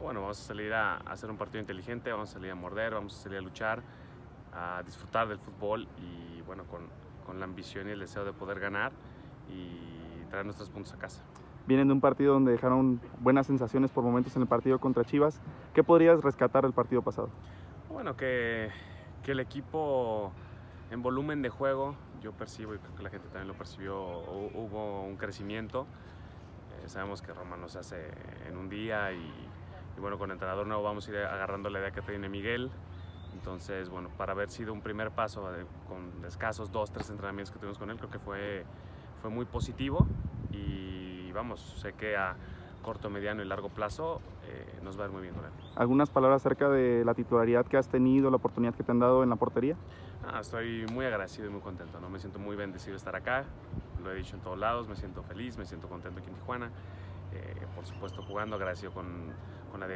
Bueno, vamos a salir a hacer un partido inteligente, vamos a salir a morder, vamos a salir a luchar, a disfrutar del fútbol y bueno, con la ambición y el deseo de poder ganar y traer nuestros puntos a casa. Vienen de un partido donde dejaron buenas sensaciones por momentos en el partido contra Chivas. ¿Qué podrías rescatar del partido pasado? Bueno, que el equipo en volumen de juego, yo percibo y creo que la gente también lo percibió, hubo un crecimiento. Sabemos que Roma no se hace en un día y bueno, con el entrenador nuevo vamos a ir agarrando la idea que tiene Miguel. Entonces, bueno, para haber sido un primer paso con escasos 2-3 entrenamientos que tuvimos con él, creo que fue muy positivo y vamos, sé que a corto, mediano y largo plazo nos va a ir muy bien con él. ¿Algunas palabras acerca de la titularidad que has tenido, la oportunidad que te han dado en la portería? Estoy muy agradecido y muy contento, ¿no? Me siento muy bendecido de estar acá, lo he dicho en todos lados, me siento feliz, me siento contento aquí en Tijuana, por supuesto jugando, agradecido con la